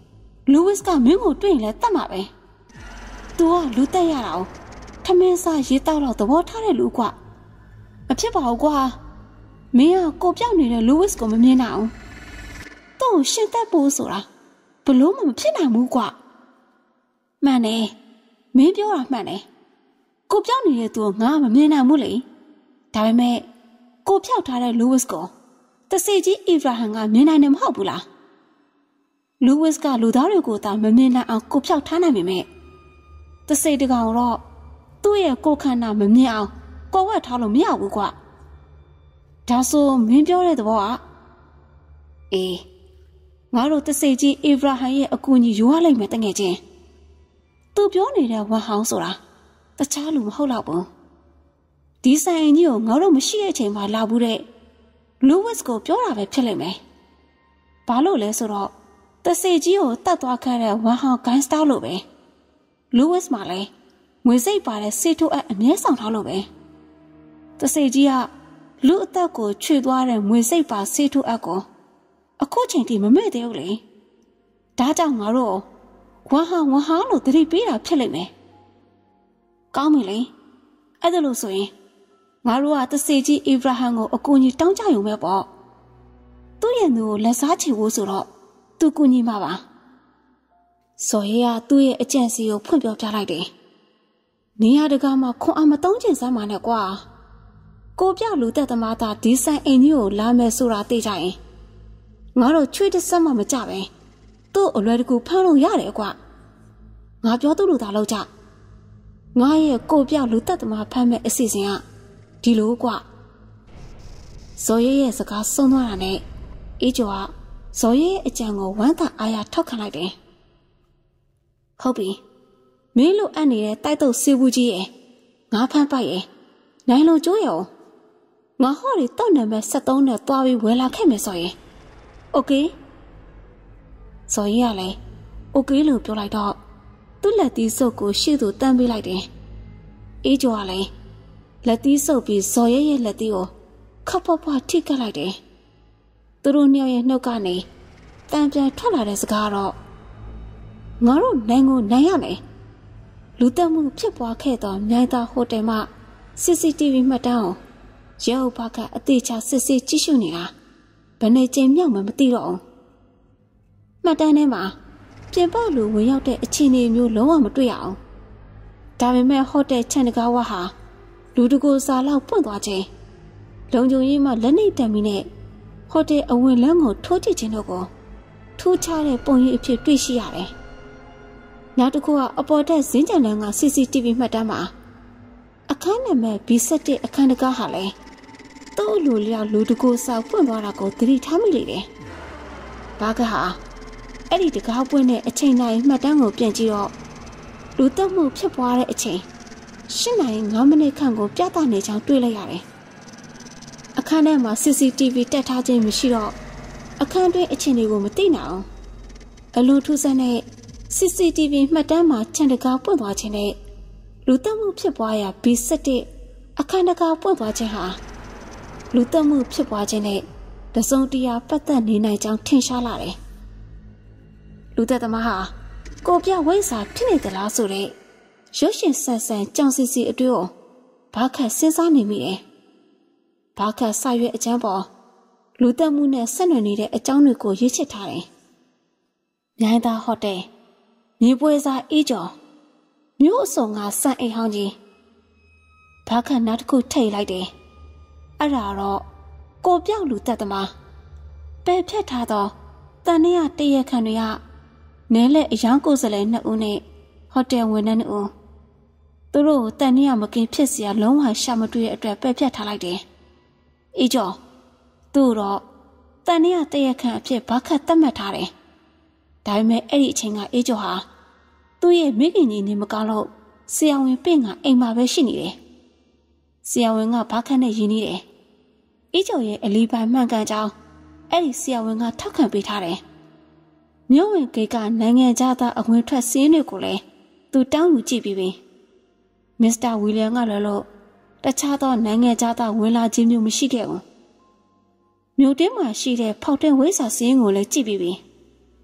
လူဝစ်ကမင်းကိုတွေ့ရင်လည်းတတ်မှာပဲ။ तू ကလူတက်ရတာ။ထမင်းစားရေးတောက်တော့သဘောထားတဲ့လူကွာ။မဖြစ်ပါဘူးကွာ။မင်းကကိုပြောက်နေတဲ့လူဝစ်ကိုမမြင်နိုင်အောင်။သူ့ကိုရှင်းတတ်ဖို့ဆိုတာဘလို့မှမဖြစ်နိုင်ဘူးကွာ။မှန်တယ်။မင်းပြောတာမှန်တယ်။ကိုပြောက်နေတဲ့သူကငါမမြင်နိုင်ဘူးလေ။ဒါပေမဲ့ကိုပြောက်ထားတဲ့လူဝစ်ကိုတစေကြီးအီဗရာဟန်ကမြင်နိုင်တယ်မဟုတ်ဘူးလား။လူဝစ်ကလူသားတွေကိုသာမမြင်နိုင်အောင်ကိုပြောက်ထားနိုင်ပေမဲ့တစေတကောင်တော့သူ့ရဲ့ကိုခန္ဓာမမြင်အောင်ကိုဝတ်ထားလို့မရဘူးကွာ။ဒါဆိုမင်းပြောတဲ့သဘောကအေးငါတို့တစေကြီးအီဗရာဟန်ရဲ့အကူအညီယူရလိမ့်မယ်တကယ်ချင်း။သူပြောနေတဲ့ဝမ်ဟောင်းဆိုတာတခြားလူမဟုတ်တော့ဘူး။ဒီဆိုင်ကြီးကိုငါတို့မရှိတဲ့အချိန်မှာလာဘူးတဲ့လူဝစ်ကိုပြောတာပဲဖြစ်လိမ့်မယ်။ဘာလို့လဲဆိုတော့တစေကြီးကိုတတ်သွားခဲ့တဲ့ဝမ်ဟောင်းဂိုင်းစတာလို့ပဲလူဝစ်မှာလည်းငွေစိတ်ပါတဲ့စေထိုးအပ်အမြဲဆောင်ထားလို့ပဲတစေကြီးကလူအသက်ကိုချွေသွားတဲ့ငွေစိတ်ပါစေထိုးအပ်ကိုအခုချိန်ထိမမေ့သေးဘူးလေ။ဒါကြောင့်ငါတို့ဝမ်ဟောင်းဝမ်ဟောင်းလို့တတိပေးတာဖြစ်လိမ့်မယ်။ကောင်းပြီလေ။အဲ့ဒါလို့ဆိုရင်ငါတို့ကတစေကြီးအီဗရာဟန်ကိုအကူအညီတောင်းကြရုံပဲပေါ့။သူ့ရဲ့သူကိုလက်စားချေဖို့ဆိုတော့သူကူညီမှာပါ။စော်ရဲကသူ့ရဲ့အကြံစီကိုဖွင့်ပြောပြလိုက်တယ်။နေရတကားမှခွန်အားမသုံးချင်စမ်းပါနဲ့ကွာ။ကိုပြောက်လူသက်သမားသားဒီဆိုင်အိမ်ကြီးကိုလာမယ်ဆိုတာသိကြရင်ငါတို့ချွေးတစ်စက်မှမကြပဲသူ့အလွယ်တကူဖမ်းလို့ရတယ်ကွာ။ငါပြောသူ့လူသားလောက်ကြ။ငါရဲ့ကိုပြောက်လူသက်သမားဖမ်းမဲ့အစီအစဉ်ကဒီလိုကွာ။ဇော်ရဲရဲ့စကားဆုံးသွားတာနဲ့အေးကျော်ကဇော်ရဲရဲ့အကြံကိုဝမ်းသာအားရထောက်ခံလိုက်တယ်။ဟုတ်ပြီ။မင်းလိုအပ်နေတဲ့တိုက်တုပ်စေဘူးကြီးရဲ့ငါဖမ်းပိုက်ရဲ့နိုင်လုံးကျိုးရောငါဟော်ရီတောက်နံပါတ်ဆက်သုံးနဲ့တွားပြီးဝယ်လာခဲ့မယ်ဆိုရင်โอเคဇော်ရဲကလည်းโอเคလို့ပြောလိုက်တော့သူ့လက်သီးစုပ်ကိုရှေ့သို့တန်းပေးလိုက်တယ်။အေးကျော်ကလည်းလက်သီးဆုပ်ပြီးဇော်ရဲရဲ့လက်သီးကိုခပ်ဖွားဖွားထိကပ်လိုက်တယ်။သူတို့နှစ်ယောက်ရဲ့နှုတ်ကနေတန်ပြန်ထွက်လာတဲ့စကားတော့ငါတို့နိုင်ကိုနိုင်ရမယ်။လူတက်မှုဖြစ်ပွားခဲ့သောမြိုင်သာဟိုတယ်မှ စီစီတီဗီ မှတ်တမ်းကိုရဲအုပ်ဘကအသေးချာစစ်ဆေးကြည့်ရှုနေတာဘယ်နဲ့ချိန်မြောက်မှမသိတော့ဘူး။မှတ်တမ်းထဲမှာပြင်ပလူဝင်ရောက်တဲ့အခြေအနေမျိုးလုံးဝမတွေ့ရအောင်။ဒါပေမဲ့ဟိုတယ်ချန်တကားဝါဟာလူတကူစာလောက်ပွင့်သွားခြင်းလုံခြုံရေးမှလက်နှိပ်တက်ပြီးနဲ့ဟိုတယ်အဝင်လမ်းကိုထိုးကြည့်ခြင်းတို့ကိုထူးခြားတဲ့ပုံရိပ်အဖြစ်တွေ့ရှိရတယ်။နောက်တစ်ခုကအပေါ်တက်ဇင်းကြံလန်းက စီစီတီဗီ မှတ်တမ်းမှာအခန်းနံပါတ် ဘီ ဆယ့်တစ် အခန်းတကားဟာလည်းသူ့လူလျောက်လူတကူစာပွင့်သွားတာကိုသတိထားမိလေတယ်။ဘာကဟာအဲ့ဒီတကားပွင့်တဲ့အချိန်တိုင်းမှတ်တမ်းကိုပြန်ကြည့်တော့လူတက်မှုဖြစ်ပွားတဲ့အချိန်ရှစ်နာရီငါးမိနစ်ခန့်ကိုပြသနေကြောင်းတွေ့လိုက်ရတယ်။အခန်းထဲမှာ စီစီတီဗီ တက်ထားခြင်းမရှိတော့အခန်းတွင်းအခြေအနေကိုမသိနိုင်အောင်အလွန်ထူးဆန်းတဲ့ စီစီတီဗီ မှတ်တမ်းမှာခြံတကားပွင့်သွားခြင်းနဲ့လူတက်မှုဖြစ်ပွားရာ ဘီ ဆယ့်တစ် အခန်းတကားပွင့်သွားခြင်းဟာလူတက်မှုဖြစ်ပွားခြင်းနဲ့တစုံတရာပတ်သက်နေနိုင်ကြောင်းထင်ရှားလာတယ်။လူသက်သမားဟာကိုပြဝိဇ္ဇာဖြစ်နေသလားဆိုတဲ့ရုပ်ရှင်ဆန်ဆန်ကြောင်စီစီအတွေ့ကိုဘာခတ်စဉ်းစားနေမိတယ်။ဘာခတ်စာရွက်အကျမ်းပေါ်လူတက်မှုနဲ့ဆက်နွယ်နေတဲ့အကြောင်းတွေကိုရေးချစ်ထားတယ်။မြိုင်သာဟိုတယ်မြေပွဲစားအေးကျော်မြို့အစုံကစံအိမ်ဟောင်းကြီးဘာခတ်နောက်တစ်ခုထိတ်လိုက်တယ်။အဲ့ဒါတော့ကိုပြောက်လူတက်သမားပယ်ဖြတ်ထားသောတန်နေရတရက်ခန့်တွေကနဲလက်အယောင်ကိုယ်စားလှယ်နှစ်ဦးနဲ့ဟိုတယ်ဝန်ထမ်းနှစ်ဦးသူတို့ကိုတန်နေရမကင်းဖြစ်စရာလုံးဝရှာမတွေ့တဲ့အတွက်ပယ်ဖြတ်ထားလိုက်တယ်။အေးကျော်သူ့တော့တန်နေရတရက်ခန့်အဖြစ်ဘာခတ်သတ်မှတ်ထားတယ်။ဒါပေမဲ့အဲ့ဒီအချိန်ကအေးကျော်ဟာသူ့ရဲ့မိခင်ကြီးနေမကောင်းလို့ဆရာဝန်ပြင့်ကအိမ်မှာပဲရှိနေတယ်။ဆရာဝန်ကဘာခတ်နဲ့ရင်းနေတယ်။အေးကျော်ရဲ့အလီပိုင်မှန်ကန်ကြောင်းအဲ့ဒီဆရာဝန်ကထောက်ခံပေးထားတယ်။မြို့ဝင်ဂိတ်ကနိုင်ငံသားအဝင်ထွက်စင်းတွေကိုလည်းသူတောင်းယူကြည့်ပြီးပြီ။မစ္စတာဝီလျံကလည်းလို့တခြားသောနိုင်ငံသားဝင်လာခြင်းမျိုးမရှိခဲ့ဘူး။မြို့တင်းမှာရှိတဲ့ဖောက်တဲ့ဝိဇ္ဇာစင်းကိုလည်းကြည့်ပြီးပြီ။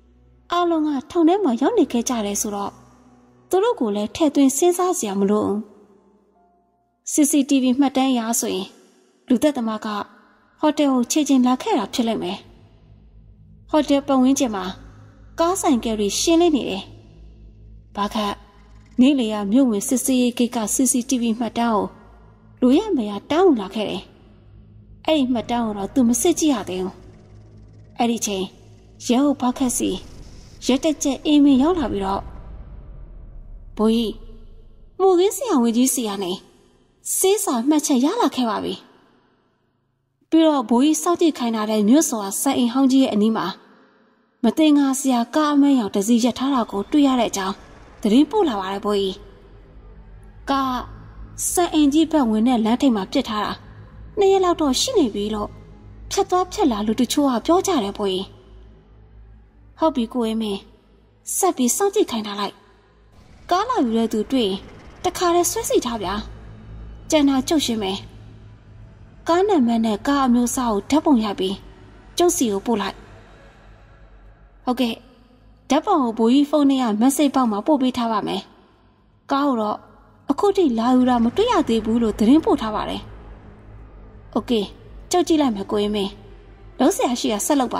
အားလုံးကထောင်ထဲမှာရောက်နေခဲ့ကြတယ်ဆိုတော့သူတို့ကိုလည်းထဲ့သွင်းစဉ်းစားစရာမလိုဘူး C C T V မှတ်တမ်းအရဆိုရင်လူသက်သမားကဟိုတယ်ကိုခြေချင်းလာခဲ့တာဖြစ်လိမ့်မယ်ဟိုတယ်ပတ်ဝန်းကျင်မှာကားဆိုင်ကယ်တွေရှင်းလင်းနေတယ်ဘာခတ်နေလေရမြို့ဝင်စစ်စေးရေးဂိတ်က C C T V မှတ်တမ်းကိုလူရမရတောင်းလာခဲ့တယ်အဲ့ဒီမှတ်တမ်းကိုတော့သူမစစ်ကြည့်ရသေးဘူးအဲ့ဒီချိန်ရဲဟုတ်ဘာခတ်စီရက်တက်ချက်အင်းမင်းရောက်လာပြီးတော့ဘိုးကြီးမှုခင်းဆရာဝန်ကြီးစီကနေစေးစာမှတ်ချက်ရလာခဲ့ပါပြီပြီးတော့ဘိုးကြီးစောင့်ကြည့်ခိုင်းထားတဲ့မြို့စောစံအိမ်ဟောင်းကြီးရဲ့အနီးမှာမတင်ငါဆရာကားအမဲရောင်တစီရက်ထားတာကိုတွေ့ရတဲ့အကြောင်းသတင်းပို့လာပါတယ်ဘိုးကြီးကားစံအိမ်ကြီးဘက်ဝင်တဲ့လမ်းထိပ်မှာပြစ်ထားတာနှစ်ရက်လောက်တော့ရှိနေပြီလို့ဖြတ်သွားဖြတ်လာလူတချို့ကပြောကြတယ်ဘိုးကြီးဟုတ်ပြီကိုအေးမင်းဆက်ပြီးစောင့်ကြည့်ခိုင်းထားလိုက်ကားလာယူတဲ့သူတွေ့တခါတည်းဆွဲစီထားဗျာကျန်တာကျုပ်ရှင်းမယ်ကားနံပါတ်နဲ့ကားအမျိုးအစားကိုဓာတ်ပုံရိုက်ပြီးကျုပ်စီကိုပို့လိုက်ဟုတ်ကဲ့ဓာတ်ပုံကိုဘိုးကြီးဖုန်းထဲက message ပေါက်မှာပို့ပေးထားပါမယ်ကားကိုတော့အခုထိလာယူတာမတွေ့ရသေးဘူးလို့သတင်းပို့ထားပါတယ်โอเคကြောက်ကြည့်လိုက်မယ်ကိုအေးမင်းလုံးဆရာရှိကဆက်လုပ်ပါ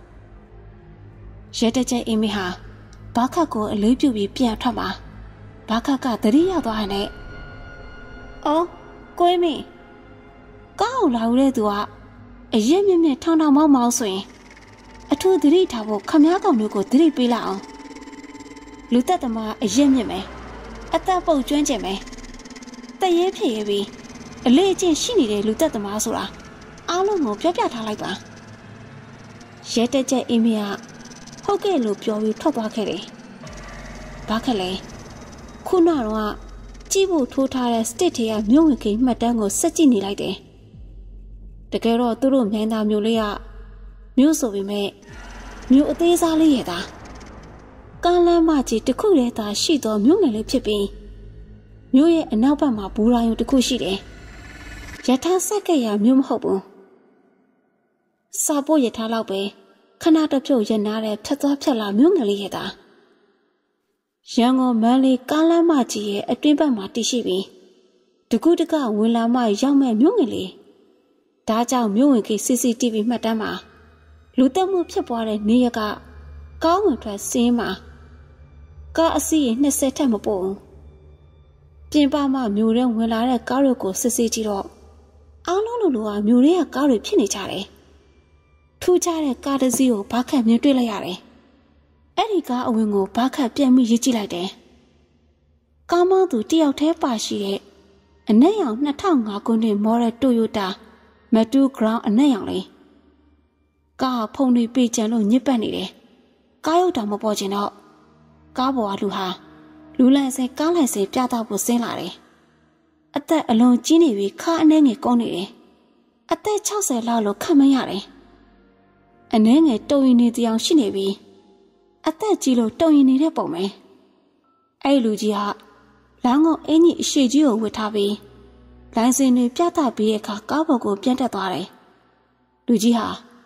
ရဲတက်ချက်အင်းမင်းဟာဘာခတ်ကိုအလေးပြုပြီးပြန်ထွက်မှာဘာခတ်ကသတိရသွားတယ်နဲ့အော်ကိုအေးမင်းကားကိုလာယူတဲ့သူကအရက်မြင့်မြင့်ထောင်ထောင်မောင်းမောင်းဆိုရင်အထူးသတိထားဖို့ခမားကောင်မျိုးကိုသတိပေးလိုက်အောင်လူသက်သမားအရက်မြင့်မယ်အသက်ပုတ်ကျွမ်းကျင်မယ်တရေဖြစ်ရပြီးအလေးအကျင့်ရှိနေတဲ့လူသက်သမားဆိုတာအားလုံးကိုပြောပြထားလိုက်ပါရဲတက်ချက်အင်းမင်းကဟုတ်ကဲ့လို့ပြောပြီးထွက်သွားခဲ့တယ်ဘာခက်လဲခုနကတော့ကြည့်ဖို့ထိုးထားတဲ့ state ထဲကမြို့ဝင်ကိန်းမှတ်တမ်းကိုစက်ကြည့်နေလိုက်တယ်တကယ်တော့သူတို့မြိုင်းသားမျိုးလေးကမြို့ဆိုပေမဲ့မြို့အသေးစားလေးရဲ့သားကားလမ်းမကြီးတစ်ခုတည်းသာရှိသောမြို့ငယ်လေးဖြစ်ပြီးမြို့ရဲ့အနောက်ဘက်မှာဘူရာယုံတစ်ခုရှိတယ်ရထားဆက်ကရမြို့မဟုတ်ဘူးစာပို့ရထားလောက်ပဲခဏတပြုတ်ရနာတဲ့ဖြတ်သွားဖြတ်လာမြို့ငယ်လေးရဲ့သားရန်ကုန်မန္တလေးကားလမ်းမကြီးရဲ့အတွင်းဘက်မှာတည်ရှိပြီးတကူးတကဝင်လာမှရောက်မဲ့မြို့ငယ်လေးဒါကြောင့်မြို့ဝင်ကိ C C T V မှတ်တမ်းမှာလူတက်မှုဖြစ်ပွားတဲ့နေရကကောင်းဝင်ထွက်စင်းမှာကားအစီးရင်နှစ်ဆယ်ထက်မပို့ဘူးပြင်ပမှမြို့ထဲဝင်လာတဲ့ကားတွေကိုစစ်ဆေးကြည့်တော့အားလုံးလူလူကမြို့ထဲကကားတွေဖြစ်နေကြတယ်ထူးခြားတဲ့ကားတစ်စီးကိုဘာခတ်မြင်တွေ့လိုက်ရတယ်အဲ့ဒီကားအဝင်ကိုဘာခတ်ပြန်ပြီးရေးကြည့်လိုက်တယ်ကားမောင်းသူတယောက်တည်းပါရှိတဲ့အနက်ရောင်နှစ်ထောင်ငါခုနှစ်မော်ဒယ်တိုယိုတာမတူဂရောင်းအနက်ရောင်လေးကားဖုန်တွေပြေကျန်လို့ညစ်ပတ်နေတယ်ကားရုပ်တောင်မပေါ်ချင်တော့ကားပေါ်ကလူဟာလူလန့်စဲကားလန့်စဲပြသဖို့ဆင်းလာတယ်အသက်အလွန်ကြီးနေပြီးခါအနှဲငယ်ကုန်းနေတယ်အသက်၆၀လောက်လို့ခန့်မှန်းရတယ်အနှဲငယ်တုံရင်နေတရားရှိနေပြီးအသက်ကြီးလို့တုံရင်နေတဲ့ပုံပဲအဲ့လူကြီးကလမ်းကအင်းကြီးအရှိကြီးကိုဝတ်ထားပြီးလိုင်စင်တွေပြသပြီးတဲ့အခါကားပေါ်ကိုပြန်တက်သွားတယ်လူကြီးဟာ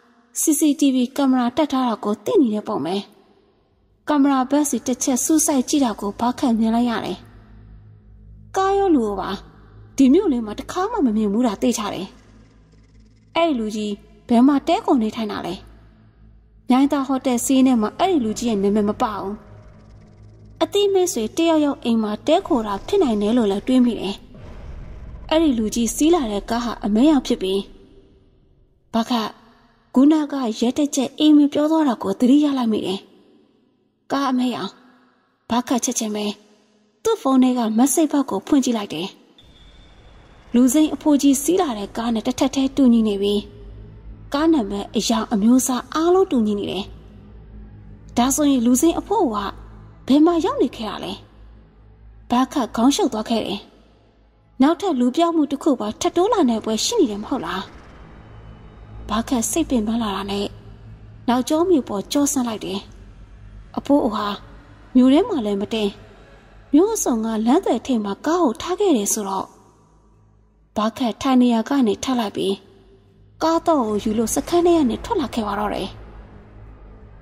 C C T V ကင်မရာတက်ထားတာကိုသိနေတဲ့ပုံပဲကင်မရာဘက်စီတစ်ချက်စူးစိုက်ကြည့်တာကိုဘာခတ်မြင်လိုက်ရတယ်ကားရောလူရောပါဒီမြို့လေးမှာတစ်ခါမှမမြင်ဘူးတာသိချတယ်အဲ့လူကြီးဘယ်မှာတဲကုန်နေထိုင်တာလဲမြိုင်းသားဟိုတယ်စီးနဲ့မှာအဲ့ဒီလူကြီးရဲ့နာမည်မပါဘူးအတိမဲဆွေတယောက်ယောက်အိမ်မှာတဲခိုတာဖြစ်နိုင်တယ်လို့လည်းတွေးမိတယ်အဲ့ဒီလူကြီးစီးလာတဲ့ကားဟာအမဲရောင်ဖြစ်ပြီးဘာခတ်ဂုနာကရဲတက်ချက်အိမ်မပြောသွားတာကိုသတိရလိုက်မိတယ်ကားအမဲရောင်ဘာခတ်ချက်ချင်းပဲသူ့ဖုန်းထဲက message ဘောက်ကိုဖွင့်ကြည့်လိုက်တယ်လူစိမ်းအဖိုးကြီးစီးလာတဲ့ကားနဲ့တစ်ထက်ထဲတူညီနေပြီးကားနံပါတ်အယောင်အမျိုးအစားအားလုံးတူညီနေတယ်ဒါဆိုရင်လူစိမ်းအဖိုးကဘယ်မှာရောက်နေခဲ့တာလဲဘာခတ်ခေါင်းရှုပ်သွားခဲ့တယ်နောက်ထပ်လူပြောက်မှုတစ်ခုပါထပ်တိုးလာတဲ့ပွဲရှိနေတယ်မဟုတ်လားဘာခတ်စိတ်ပင်ပန်းလာတာနဲ့နောက်ကျောမြို့ပေါ်ကြောဆန်းလိုက်တယ်အဖိုးအိုဟာမြို့ထဲမှာလည်းမတင်မြို့အစုံကလမ်းသွယ်ထိပ်မှာကားကိုထားခဲ့တယ်ဆိုတော့ဘာခတ်ထိုင်နေရာကနေထလိုက်ပြီးကားတော့ကိုယူလို့စခန်းထဲကနေထွက်လာခဲ့ပါတော့တယ်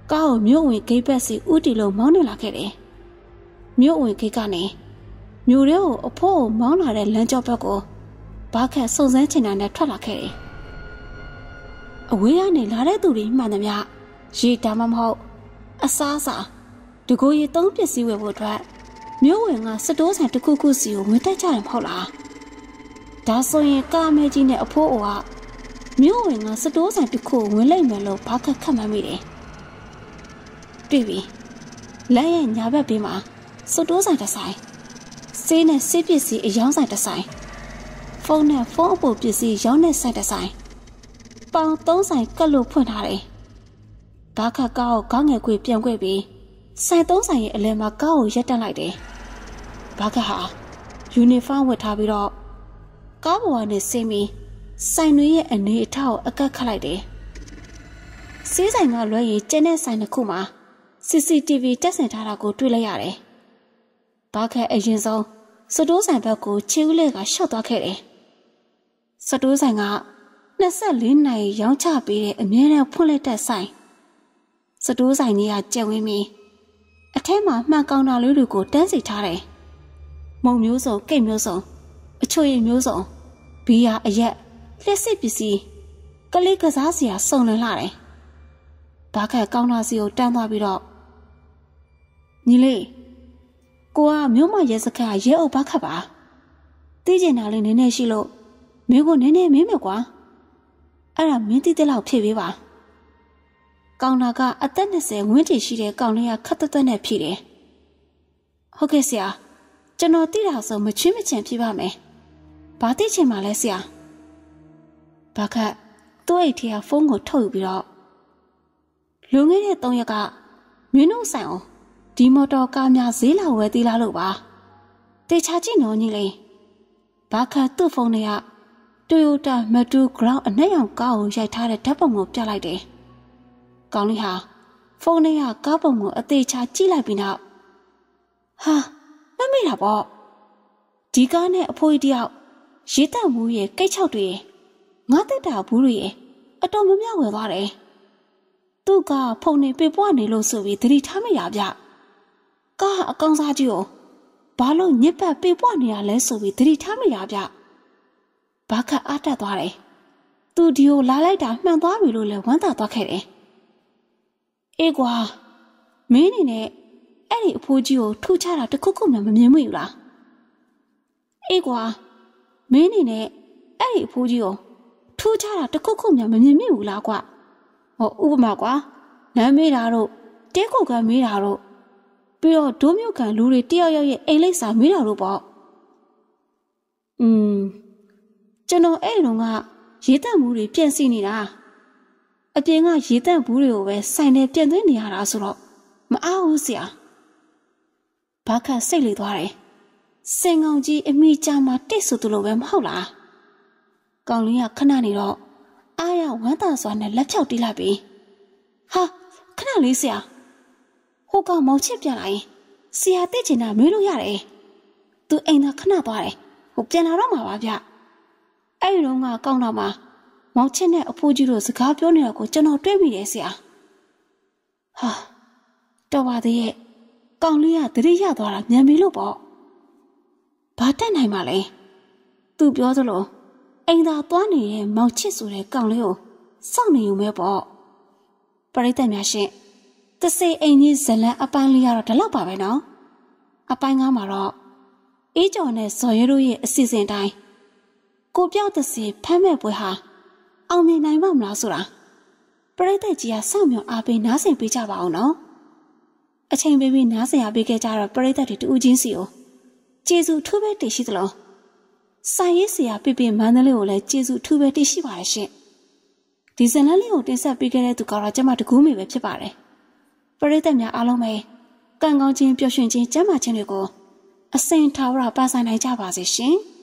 ကားကိုမြို့ဝင်ဂိတ်ဘက်စီဥတီလို့မောင်းနေလာခဲ့တယ်။မြို့ဝင်ဂိတ်ကနေမြို့ရဲကိုအဖိုးကိုမောင်းလာတဲ့လမ်းကြောဘက်ကိုဘာခက်စုံစမ်းချင်တာနဲ့ထွက်လာခဲ့တယ်။အဝေးကနေလာတဲ့သူတွေမှန်သမျှရေတာမှမဟုတ်အစားအစာတကူရီသုံးပစ္စည်းဝယ်ဖို့အတွက်မြို့ဝင်ကစတိုးဆိုင်တစ်ခုခုစီကိုဝင်တက်ကြတယ်မဟုတ်လား။ဒါဆိုရင်ကားမဲကြီးနဲ့အဖိုးအိုကမြို့ဝင်ကစတိုးဆိုင်တစ်ခုဝင်လိုက်မယ်လို့ဘာခက်ခတ်မှန်းမိတယ်။တွေ့ပြီ။လမ်းရဲ့ညာဘက်ဘေးမှာစတိုးဆိုင်တစ်ဆိုင်ဆေးနဲ့ဆေးပစ္စည်းအယောင်းဆိုင်တစ်ဆိုင်ဖုန်းနဲ့ဖုန်းအပိုပစ္စည်းရောင်းတဲ့ဆိုင်တစ်ဆိုင်ပေါင်သုံးဆိုင်ကတ်လို့ဖွင့်ထားတယ်။ဘာခက်ကားကိုခေါင်းငယ်ခွေပြန်ခွေပြီးဆိုင်သုံးဆိုင်ရဲ့အလဲမှာကားကိုရက်တက်လိုက်တယ်။ဘာခက်ဟာယူနီဖောင်းဝတ်ထားပြီးတော့ကားပေါ်ကနေဆင်းပြီးဆိုင်တွေရဲ့အနေအထားကိုအကက်ခတ်လိုက်တယ်။ဆေးဆိုင်ကလွှဲရင်ကျန်တဲ့ဆိုင်တစ်ခုမှာ စီစီတီဗီ တက်ဆင်ထားတာကိုတွေ့လိုက်ရတယ်။ဘာခက်အရင်ဆုံးစတိုးဆိုင်ဘက်ကိုခြေဦးလေးကရှော့သွားခဲ့တယ်။စတိုးဆိုင်ကနှစ်ဆလေးနာရီရောင်းချပေးတဲ့အမြဲတမ်းဖွင့်လက်တဲ့ဆိုင်စတိုးဆိုင်ကြီးကကျက်ဝင်းပြီးအထက်မှာမှန်ကောင်တာလေးတွေကိုတန်းစီထားတယ်။မုံမျိုးစုံကိတ်မျိုးစုံအချွေရည်မျိုးစုံဘီယာအရက်လက်စစ်ပစ္စည်းကလေးကစားစရာစုံလင်လာတယ်။ဘာခက်ကောင်တာစီကိုတန်းသွားပြီးတော့ညီလေးကိုကမြို့မရဲစခန်းရဲအုပ်ဘာခက်ပါသိကျင်တာလေးနည်းနည်းရှိလို့မင်းကိုနည်းနည်းမင်းမယ်ကွာအဲ့ဒါမင်းတိတိလောက်ဖြည့်ပေးပါကောင်တာကအသက်နှစ်ဆယ်ဝန်းကျင်ရှိတဲ့ကောင်လေးကခက်သက်သက်နဲ့ဖြည့်တယ်ဟုတ်ကဲ့ဆရာကျွန်တော်သိတာဆိုမချွေးမချင်ဖြည့်ပါမယ်ဘာသိချင်မှလဲဆရာဘာခက်သူ့အိတ်ထဲကဖုန်းကိုထုတ်ယူပြီးတော့လွန်ခဲ့တဲ့သုံးရက်ကမင်းတို့ဆိုင်အောင်ဒီမော်တော်ကားများဈေးလာဝယ်သေးလားလို့ပါတေချာကြည့်နော်ညီလေးဘာခတ်သူ့ဖုန်းထဲက Toyota Metro Ground အနက်ရောင်ကားကိုရိုက်ထားတဲ့ဓာတ်ပုံကိုပြလိုက်တယ်ကောင်းလေးဟာဖုန်းထဲကကားပုံကိုအသေးချာကြည့်လိုက်ပြီးနောက်ဟာမမေ့တာပေါ့ဒီကားနဲ့အဖိုးကြီးတယောက်ရေတန့်ဘူးရဲ့ကိတ်ချောက်တွေငါတက်တာဘူးတွေအတော်များများဝယ်သွားတယ်သူကဖုန်းနေပေပွားနေလို့ဆိုပြီးသတိထားမရဗျကားအကောင်စားကြီးကိုဘာလို့ညစ်ပတ်ပေပွားနေရလဲဆိုပြီးသတိထားမရဗျဘာခတ်အားတက်သွားတယ်သူဒီကိုလာလိုက်တာမှန်သွားပြီလို့လည်းဝမ်းသာသွားခဲ့တယ်အေးကွာမင်းအနေနဲ့အဲ့ဒီအဖိုးကြီးကိုထူချတာတခုခုမှမမြင်မိဘူးလားအေးကွာမင်းအနေနဲ့အဲ့ဒီအဖိုးကြီးကိုထူချတာတခုခုမှမမြင်မိဘူးလားကွဟောဥပမာကွာလမ်းမေးတာတို့တဲခုကမေးတာတို့ပြီးတော့ဒိုးမြုပ်ခံလူတွေတယောက်ယောက်ရဲ့အိမ်လိပ်စာမေးတာတို့ပေါ့อืมကျွန်တော်အဲ့တုန်းကရေတန့်ဘူးတွေပြန့်စီနေတာအပြင်ကရေတန့်ဘူးတွေကိုပဲဆိုင်နေပြန်သွင်းနေရတာဆိုတော့မအားဘူးဆရာဘာခတ်စိတ်လေသွားတယ်စင်ကောင်ကြီးအမိချာမှာတိတ်ဆိုသူလိုပဲမဟုတ်လားကောင်လေးကခဏနေတော့အားရဝမ်းသာစွာနဲ့လက်ဖြောက်တီးလိုက်ပြီဟာခဏလေးဆရာဟိုကောင်မောင်ချစ်ပြန်လာရင်ဆရာသိချင်တာမေးလို့ရတယ်သူအိမ်သာခဏသွားတယ်ဟိုပြန်လာတော့မှာပါဗျအဲ့ဒီတော့ကကောင်းတော့မှာမောင်ချစ်နဲ့အဖိုးကြီးတို့စကားပြောနေတာကိုကျွန်တော်တွေ့မိတယ်ဆရာဟာတော်ပါသေးရဲ့ကောင်လေးကသတိရသွားတာမြန်ပြီလို့ပေါ့ဘာတက်နိုင်မှလဲသူပြောသလိုအိမ်သာသွားနေတဲ့မောင်ချစ်ဆိုတဲ့ကောင်လေးကိုစောင့်နေယူမဲပေါ့ပရိသတ်များရှင်တစေအိမ်ကြီးဇလန်အပိုင်းလေးကတော့ဒီလောက်ပါပဲနော်အပိုင်းကားမှာတော့အေးကျော်နဲ့ဇော်ရဲတို့ရဲ့အစီအစဉ်တိုင်းကိုပြောက်တစေဖမ်းမဲ့ပွဲဟာအောင်မြင်နိုင်ပါမလားဆိုတာပရိသတ်ကြီးကစောင့်မျှော်အားပေးနားဆင်ပေးကြပါအောင်နော်အချိန်ပေးပြီးနားဆင်အားပေးခဲ့ကြတော့ပရိသတ်တွေတူးချင်းစီကိုကျေးဇူးထူးပဲတင်ရှိသလိုဆိုင်ရေးဆရာပြပြမန္တလေးကိုလည်းကျေးဇူးထူးပဲတင်ရှိပါတယ်ရှင်ဒီဇလန်လေးကိုတင်ဆက်ပေးခဲ့တဲ့သူကတော့ကျမတကူးမိပဲဖြစ်ပါတယ်ပရိသတ်များအားလုံးပဲကံကောင်းခြင်းပျော်ရွှင်ခြင်းကျမ်းမာခြင်းတွေကိုအစဉ်ထာဝရပါဆိုင်နိုင်ကြပါစေရှင်